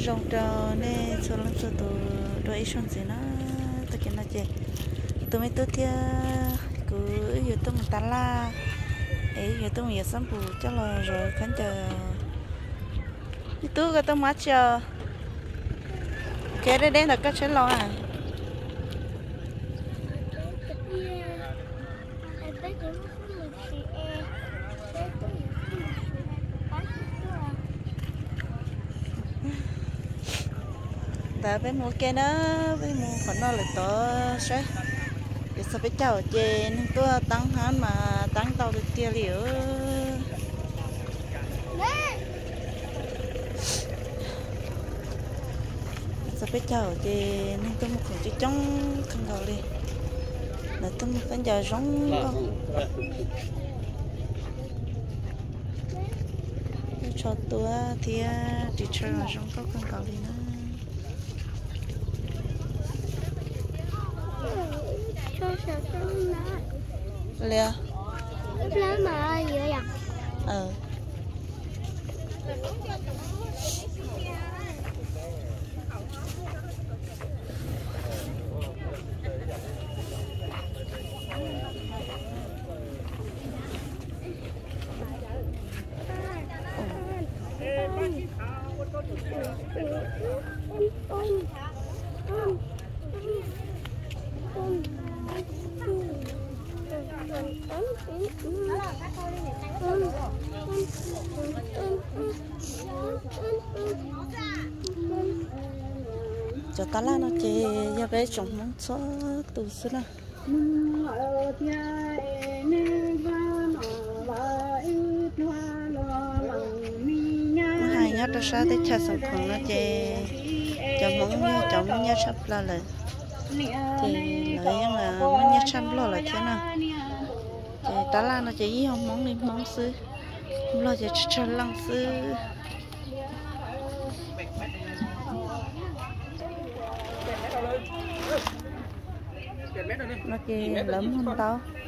rong trâu nè số lắm số tụ đôi ít xong gì nó tôi kêu nó chơi tụi mấy tôi thì cứ yêu tôi một tá la ấy yêu tôi một giờ sáng bù cho là rồi khán chờ tôi cái tôi mắt chờ cái đây đây là cái chế lo à ta bé mua cái đó bé mua khoản nó là to sẽ để sao bé chào trên tôi tăng hắn mà tăng tàu được kia liệu sao bé chào trên tôi một khoản chỉ trong không cầu đi là tôi một cái giờ giống không cho tôi thì chỉ chơi là giống có không cầu đi nữa Lea lớn mà gì vậy? cho ta la nó chơi giờ bé trồng món số từ xưa nè hai nhát ra sao để chơi sòng phẳng nó chơi cho món nhát sắp la lại thì lợi là món nhát sắp lo lại thế nào chơi ta la nó chơi không món đi món xứ lo chơi chơi lăng xứ nó kì lấm hơn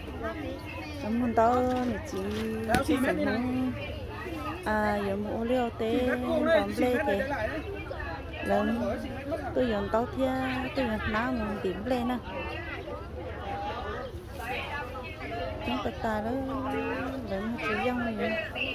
tao chỉ sản phẩm giờ mua liều té đòn lê thì lấm tôi dùng tao thia tôi dùng ná một điểm lên nè chúng ta đó lấm chỉ dông này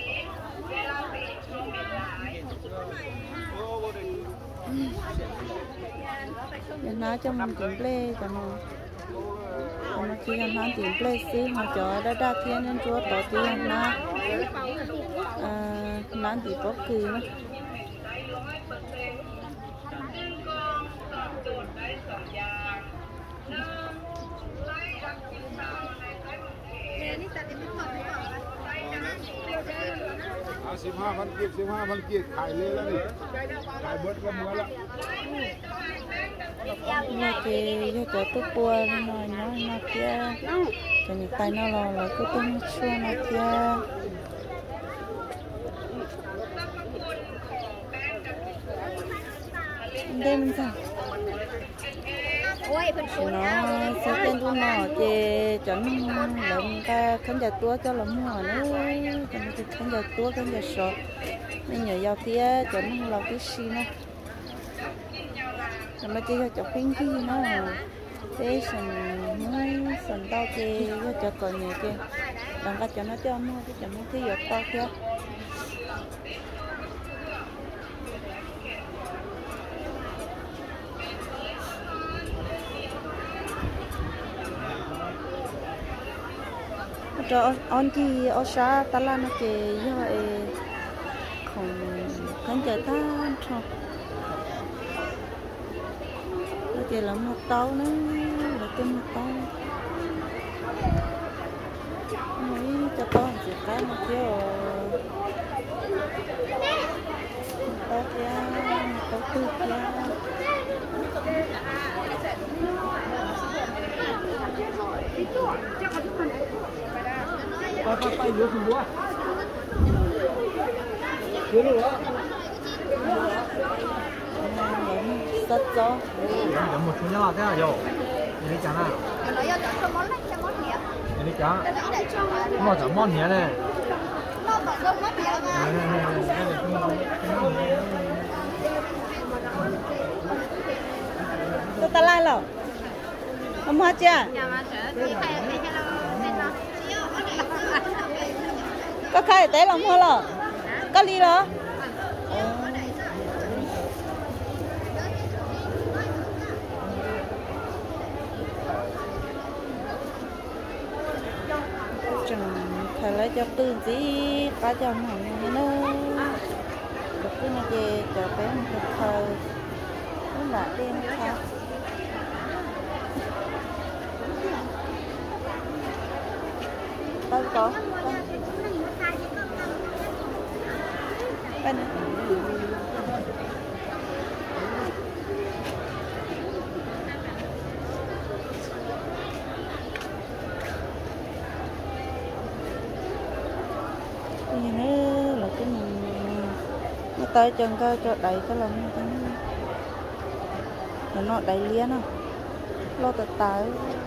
nó cho mình điểm lê cho nó chỉ làm hắn tìm plei xí mà cho đã đa thiên nên chúa tỏ tiền nó thì có kỳ nữa สิบห้าพันกีบขายเลยแล้วนี่ขายเบิร์ดก็มือละ nó thì cho tôi qua nó kia cho người ta nó là cái tôi chua nó kia đây mình sao nó sẽ tên tôi nó thì chọn lợn ta khán giả tua cho lợn mùa nữa cho nó khán giả tua khán giả sọ nên nhờ giao thía chọn nó là cái gì nữa mà chỉ cho phim gì nó để sần tao thì cho còn nhiều kia đằng cả cho nó cho mua cái cho mua cái giọt tao kia cho on chi ở xã ta la nó kì do không khán giả ta cho kìa là một tàu nữa là tên một tàu mấy cho con chỉ cái một kiểu tàu kia tàu tư kia tay lúa không lúa lúa rất rõ có một số nhỏ thế nào rồi đi chả nào đi chả mà chả món nhé này lại rồi không hết chưa có khai tế lòng hoa rồi có ly rồi phải lấy cho tư gì cá cho mỏng nữa được cái này về cho bé một cái thời nó đã đen khác đâu có bên nữa là cái mình nó tới chân coi cho đẩy cái lồng nó đẩy liền không lo từ tới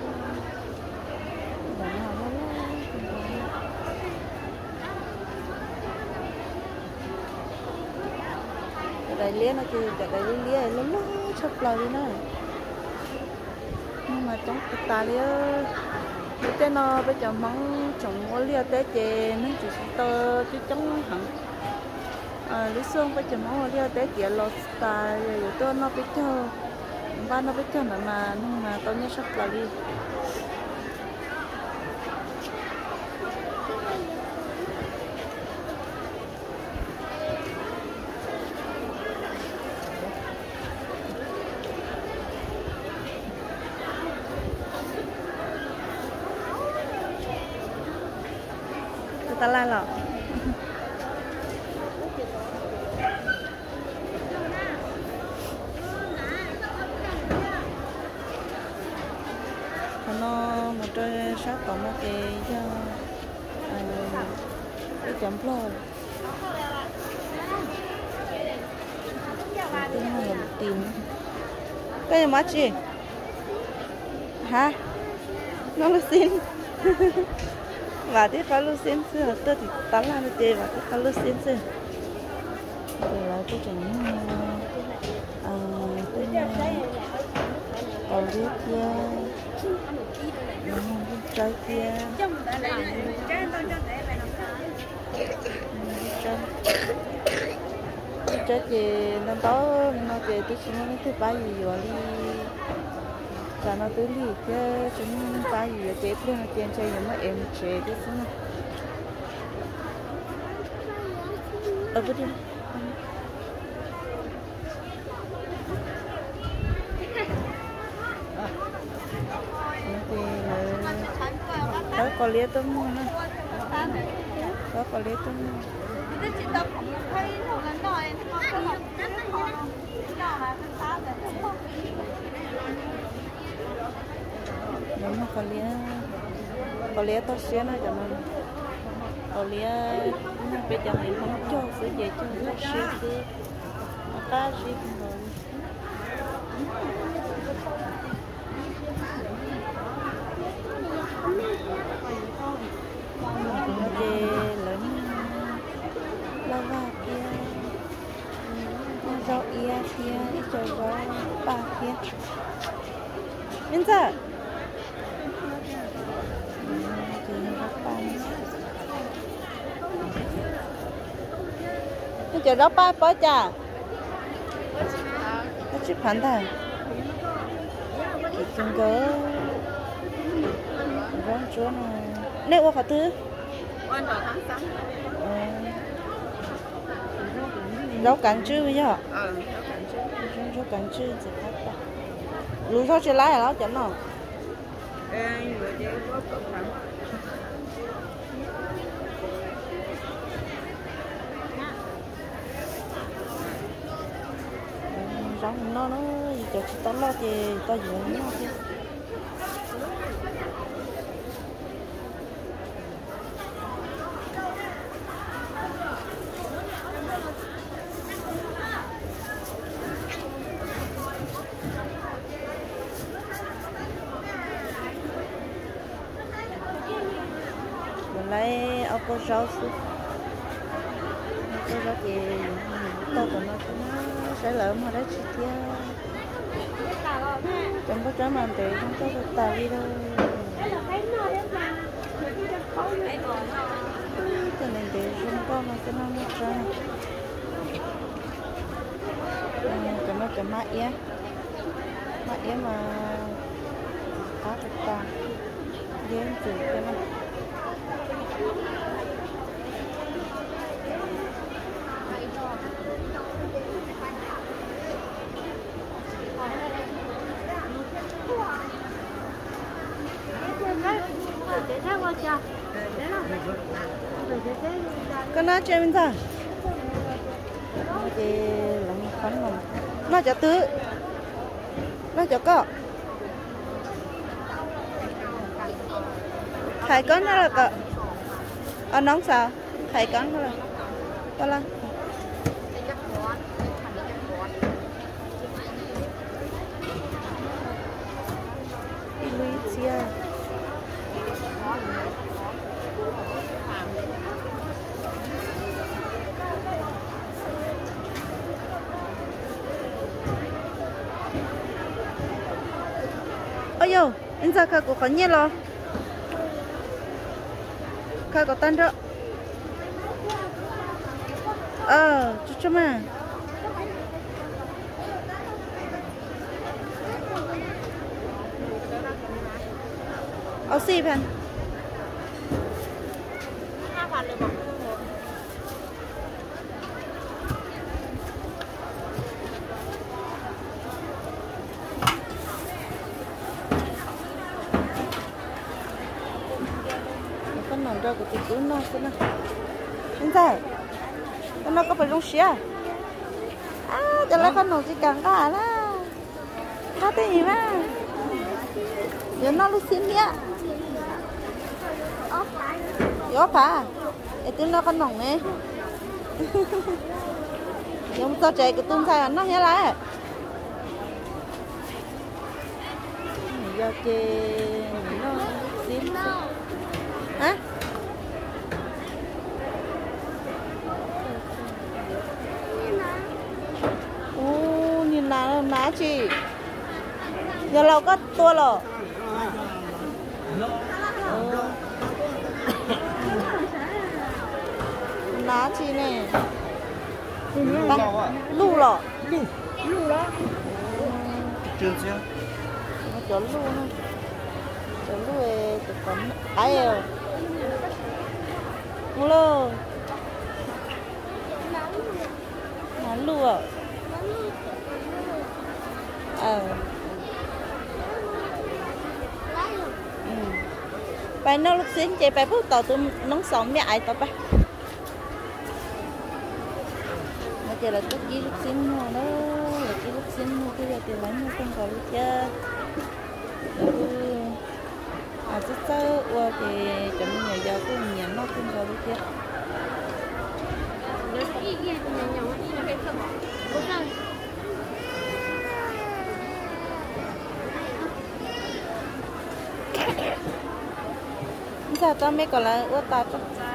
đẩy liền nó chứ đẩy liền nó chụp lại đi nữa nhưng mà trong từ ta đi cái tên nó bây giờ mong trồng có lia té chè nó chỉ tơ chứ chống hẳn lý xuân bây giờ mong lia té chè lót ta rồi tôi nó biết cho ba nó biết cho mà nhưng mà tôi nhớ sắp lại đi ta la lọ nó một trời sát có một cái chấm lo cái này là tìm cái gì mà chị hả nó là xin và tiếp phải lưu xin xưa tôi thì tắm là chơi và tiếp phải lưu xin xưa rồi lại tôi chẳng tôi còn biết kia trái kia trái gì nó đó nó chơi tôi chỉ muốn thứ ba gì rồi đi cho nó tới lì cái chúng ta gì chế thêm là tiền chơi những em chế cái gì ở bên đi đó có lía tôi mua nè đó có lía tôi mua nếu mà có lẽ tôi sẽ nói cho mình có lẽ bây giờ mình không cho sự gì cho nó sẽ cứ nó ta sẽ rồi về lớn lava kia rau ia kia ít cho rau ba kia bên giờ chờ đó ba bó trà nó chụp hắn thằng chúng có rong chúa này nè qua cả thứ rau cắn chữ bây giờ rau cắn chữ gì hết lúa rau chưa lái là chẳng nào rong nó cho chị tao lo thì tao dùng nó đi lấy ốc có rau xứ cái rau thì tao còn nó sẽ lỡ mà đấy chị kia chẳng có trái màn để không có được tài đi đâu cho nên để không có mà sẽ không có trái chấm mát nhé mà có được tài đến chủ cho nó cái nó chơi bên sao thì làm phấn mà nó cho tứ nó cho có thầy con nó là cỡ nóng sao thầy con nó là có là Lucia ôi yo anh ra khai của khó nhé lo khai có tan đó chú cho mà xì phần con nằm ra của chị cứ nó xem nào anh giải con nó có phải rong xía cho lấy con nằm chỉ càng cả là nó tên gì mà giờ nó lúc xin nhá gió phá để tiếng nó con nòng này giống sao chạy cái tôm xay nó nhớ lại giờ chơi nó xin hả nhìn là má chị giờ lâu có tua rồi ná chi này lù rồi lù đó chưa chưa nó chỗ lù nữa chỗ lù ấy tụi con ai ơi lù nó lù à bài nó lúc xin chị bài phút tàu tụi nóng sống mẹ ai tao bài mà chị là chút gì lúc xin mua đó là cái lúc xin mua cái giờ thì lấy mua không có lúc chơi chút sơ qua thì chấm nhiều giờ cũng nhiều nó không có lúc chơi sao tao mấy còn là ướt tao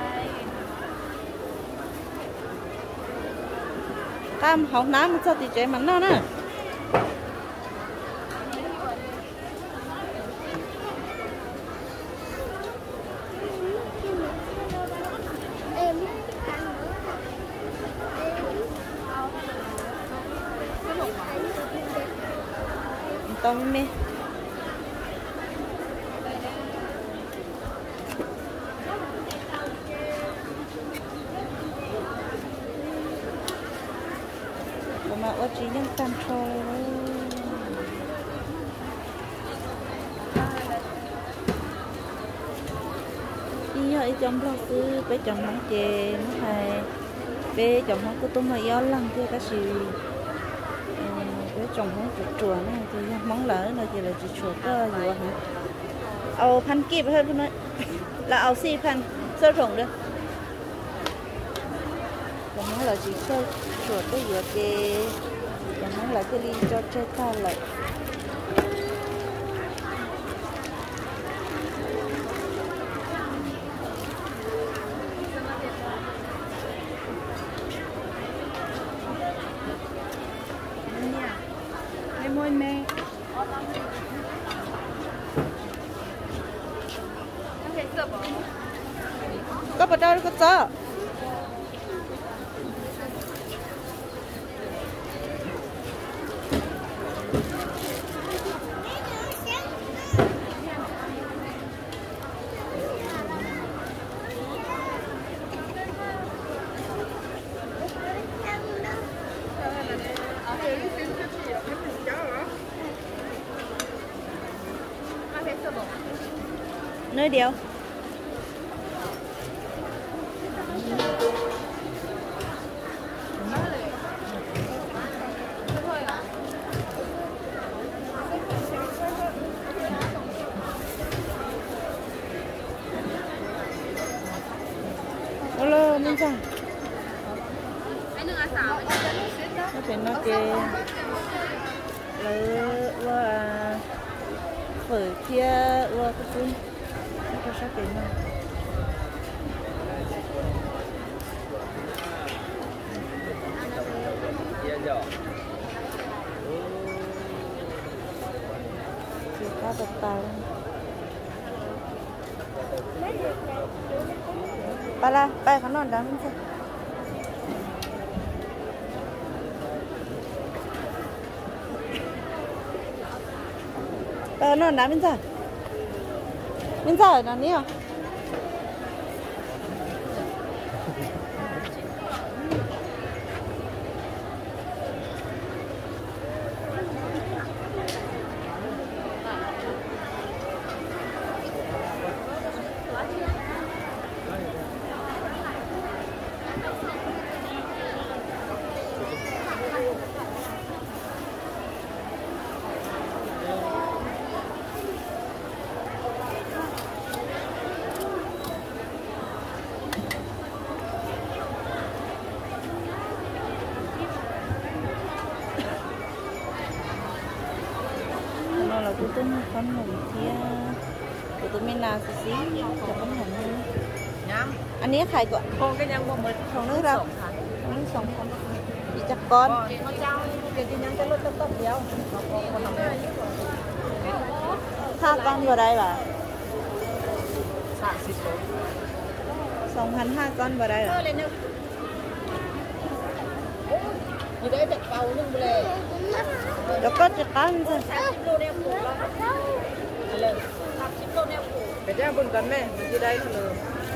cam học nám một sao thì chạy mặn nó nè tao mê mà ở chỉ những căn thôi đi hỏi chồng lo cứ bé chồng mắng chè nó hay bé chồng mắng cứ tôi mà yếu lắm thì cái gì bé chồng mắng chuột chuột này thì mắng lỡ nó chỉ là chuột cơ gì hả aoพัน kịp hơn nói là ao xìพัน sơ rộng được chồng mắng là chỉ sơ chuột cái gì kì chồng mắng là cái ly cho chơi ta lại môi mê có bắt đầu có sợ nơi điều alo mình sao nó phải nói kì lấy qua phở kia qua cái gì nó có sao tiền không chỉ có tập tàu ba la ba con non đó mình xem ba non đó mình xem là nhiều là tụi tôi con hồng kia tụi tôi mình làm xí cho con hồng anh ấy khai gọi con cái nhân con mình không nước đâu không nước sống không đi chắc con cái nhân cái lốt tóc đéo hai con vào đây bà sạn xịt xong hắn hai con vào đây rồi như đấy đẹp cầu nhưng mà lệ đó có chắc con thôi cái giá buồn cắn này như đây thôi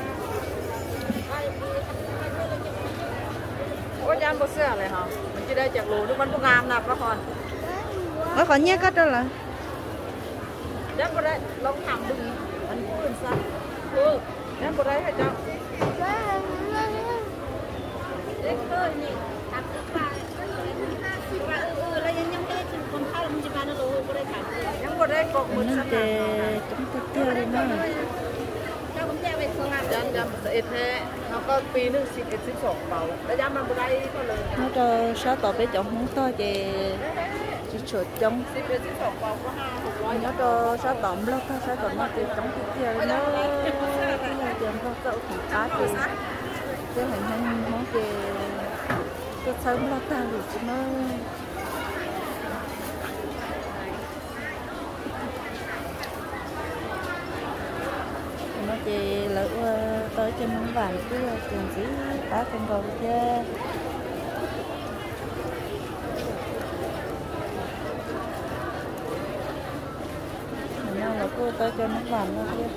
có giá một xe này hả mình chỉ đây chặt lúa nước bánh bông ngam nạp các con nó còn nhé có đó là giá vào đây lông thẳng đừng anh cũng làm sao giá vào đây hay sao đấy thôi nè nhưng mà đây còn một nó để chúng ta tiêu đi mà dân sẽ ít thế nó có pi nước xịt ít xịt sọc vào đã dám mang vào đây có lời nó cho sáu tàu bé chọn không to chỉ chuột trong xịt ít xịt sọc vào có hai nó cho sáu tàu lót thôi sáu tàu nó tiêu chống tiêu nó tiền không cậu thì cá thì cái hành món thì cái sớm lót ta thì nó chị lỡ tới trên món vàng cứ tiền chỉ cá con rồi chứ nào là cô tới trên món vàng luôn chứ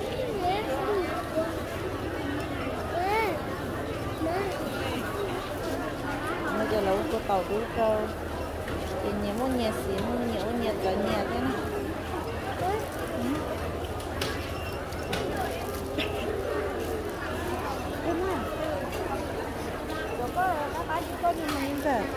bây giờ là cô tàu đu câu thì nhiều món nhà xí món nhiều nhà cả nhà thế này có nhưng mà em về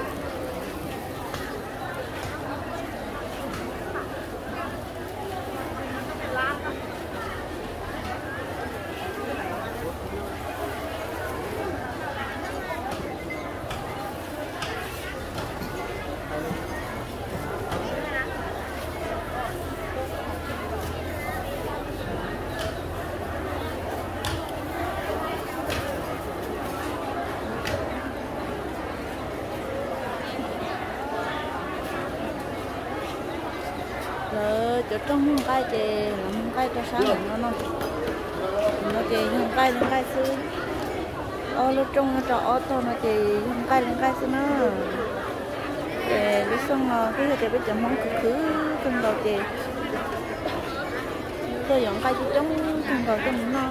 rồi chỗ trong không cái chè làm không cái cho sáng nó chè không cái lên cái xứ lúc trong nó trọ ô tô nó chè không cái lên cái xứ nó chè lúc xong cái chè bây giờ món cứ trong đầu chè tôi dọn cái trong đầu trong nó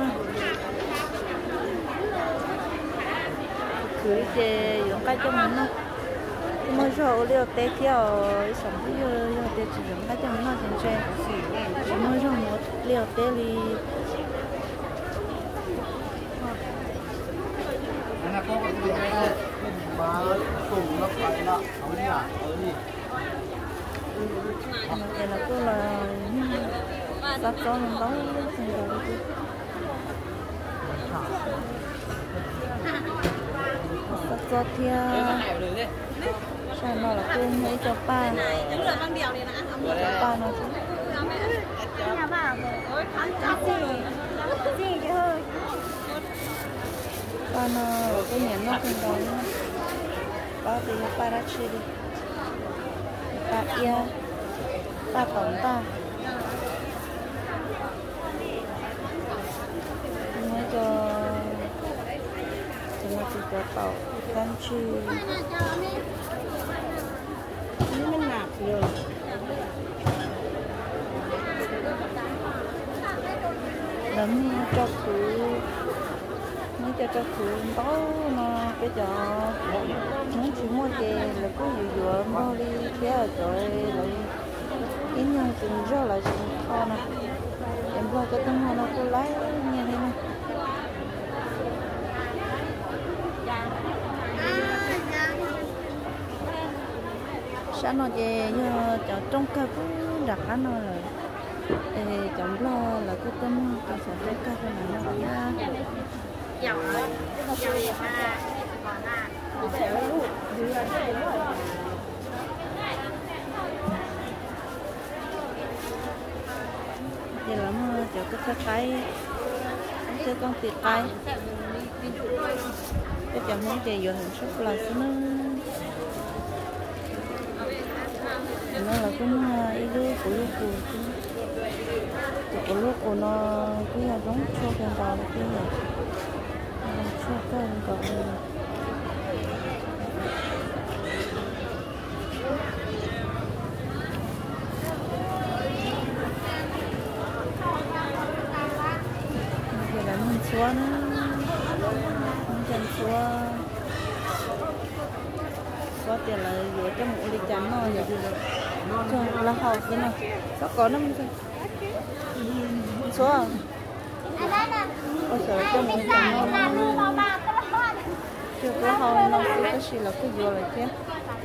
cứ chè dọn cái trong nó mới rồi liều té theo sống cái liều té chỉ dùng cái trong nó trên xe mới rồi một liều té đi anh có cái gì đấy mà cùng nó phải là ở nhà ở đi này là cô là sắp cho mình đó sắp cho theo sao nó là cô mấy cho ba cho ba nó chứ nhà bà rồi gì chứ hơi ba nó cái nhện nó không có ba thì ba đã chơi đi ba ia ba tổng ta mới cho nó chỉ cho tàu con chi nó nạp rồi lắm cho khử mới cho khử đó mà cái cho muốn chỉ mua chè là có vừa mua đi kéo rồi lại cái nhân từng rất là kho nè em mua cái tấm nó có lấy như thế này sáng nó chè cho trong cái đặt ăn nó là chồng lo là cái tấm cái sản xuất cái này nó nhá vậy là mua cho cái tay cái con thịt tay cái chồng muốn chè vừa hình súp là nó là cũng ý đứa của lúc của lúc của nó cái là giống cho cái đầu cái này cho cái đầu giờ là mình xóa nó mình chân xóa có tiền là vừa trong một ly chắn thôi vậy cho là hậu thế nào có nó không số ôi trời trong một ly chắn thôi chưa có hậu nó cái gì là cái vừa lại thế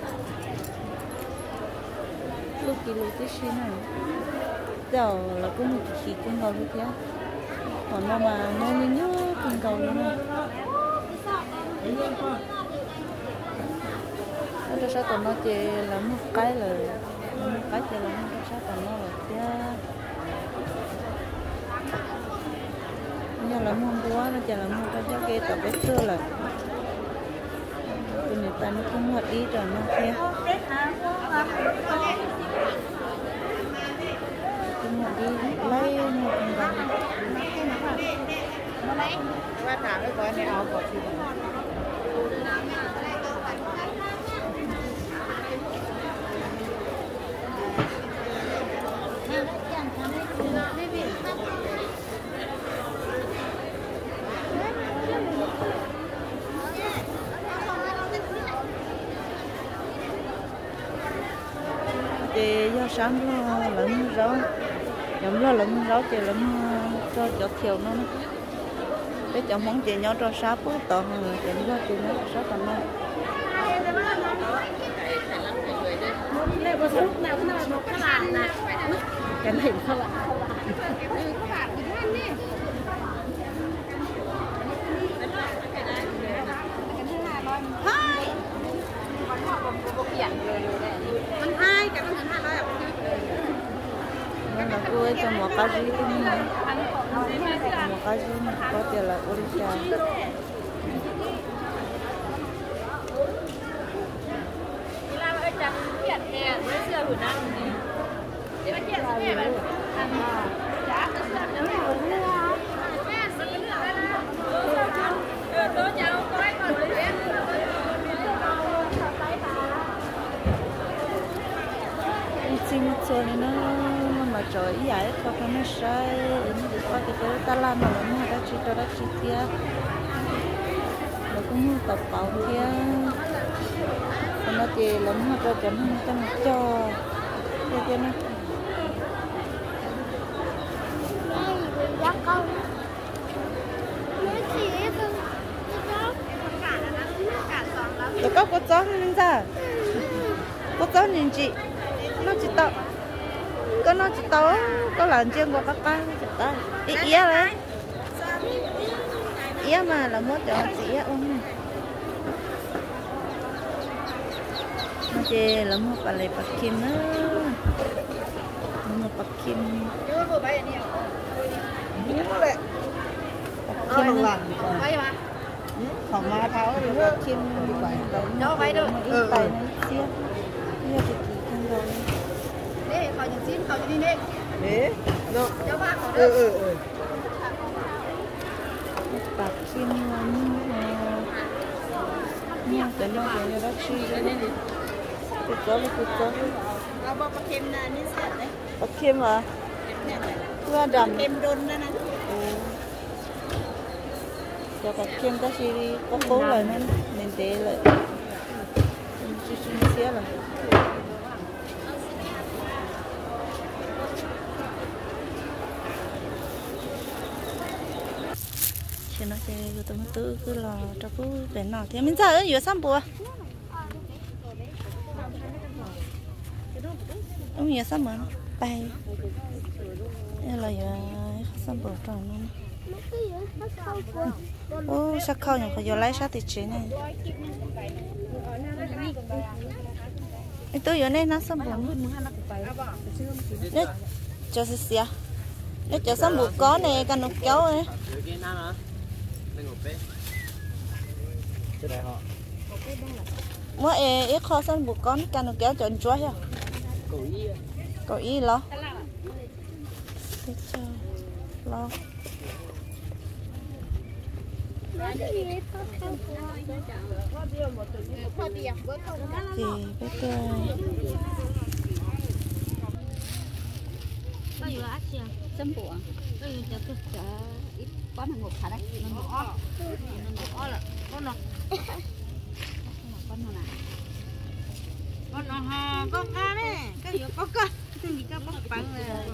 lúc kỳ lúc cái gì này giờ là có một chỉ con cầu như thế còn nó mà nó nhớ con cầu nữa này nó sao tụi nó chỉ là một cái là một cái chỉ là một cái sao tụi nó là kia nhưng là môn quá nó chỉ là một cái cho kia tập biết xưa là tụi người ta nó cũng hoạt ý rồi nó kia cũng hoạt đi lấy một con gà qua thả cái gói này áo của chị thì do sáng lo lẫn rau nhóm lo lẫn rau thì lẫn cho thiểu nó cái chồng món chị nhau cho sáu phút tờ rồi chị lo chị nó sáu tờ nó đây có lúc nào cũng là một cái bàn này cái này không ạ các bạn đi ăn đi mình hai cái con hai đó nên là cô ấy cho một cái gì cũng một cái gì có tiền là orisha làm ở trong hiện nè mới xưa của năm thì mà chuyện xin cho nên nó mà trời giải khó khăn nó sai đi qua cái ta làm mà nó đã chỉ cho đã chi tiết nó cũng tập bảo kia nó chỉ lắm mà cho chấm cho cái nó rồi có chó nên ra có chó nhìn chị nó chỉ tao có nó chỉ tao có lần trên qua các chỉ tao ý đấy ý mà là muốn cho chị ông nó chỉ là một cái lấy bạc kim nữa một bạc kim phòng ma tháo thì bạc kim nó vậy được ít tay nó xía bây giờ thì không rồi để khỏi những xin khỏi đi đi Để nó cho ba khỏi bạc kim nha cái nó cái đó chi cái có bác kim là nên sợ đấy bạc kim à qua đầm kim đôn đó nè cho bạc kim ta chỉ có cố lại nên té lại chỉ xía là thì nó sẽ tụi mình tự cứ là cho cứ để nào thì mình giờ ở xăm bùa ông giờ xăm mà bay là giờ xăm bùa tròn luôn ô sắc khâu nhỉ có giờ lấy sát thì chế này tôi giờ này nó xăm bùa đấy cho xíu đấy cho xăm bùa có này cần nó kéo ấy mỗi ít kho xanh buộc con can nó kéo chọn chuối à cậu ý lo lo thì biết có gì á chị chấm bùa có gì cho tôi ít có thằng ngục thả đấy nó ó là con nó hà con cá đấy cái gì có cá gì cá bóc bằng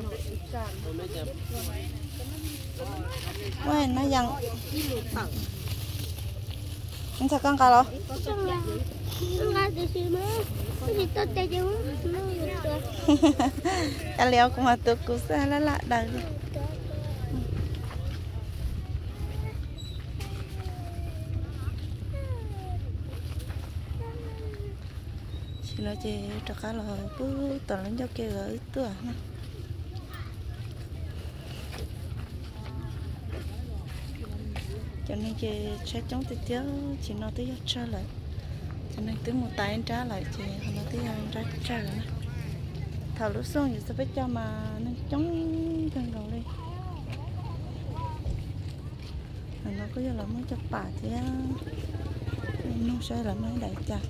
này nó dần anh sao con cá đó cái leo cũng mà tôi cũng sẽ lại đời đi chỉ là chị cho cá là cứ toàn lên cho kia gửi tuổi nè cho nên chị sẽ chống tiếp theo chị nói tới trả lại cho nên tới một tay anh trả lại chị nói tới anh trả lại nè thảo lúc xong thì sẽ biết cho mà nó chống chân đầu đi nó có giờ là muốn cho bà thì nó sẽ là mấy đại chặt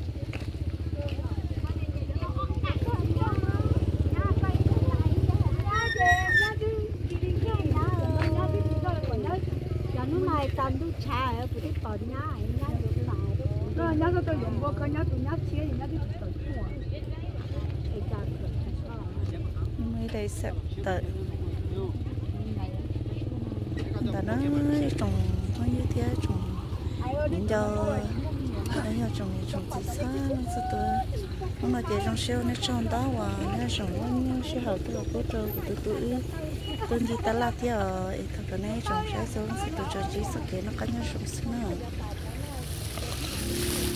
tàn đu trà ở phụ trách tỏi nhá nhá được lại rồi nhá tôi dùng vô cái nhá tôi nhá chia nhá tôi tỏi cua cái trà mới đây sập tỏi ta nói trồng bao nhiêu thế trồng đến giờ trồng gì sao sao tôi không là chỉ trồng siêu nó trồng đó và nó trồng bao nhiêu siêu hậu tôi có trâu của tôi tôi đi ta làm thì ở cái này trồng trái xuống thì tôi cho chỉ sự kiện nó cá nhân sống nữa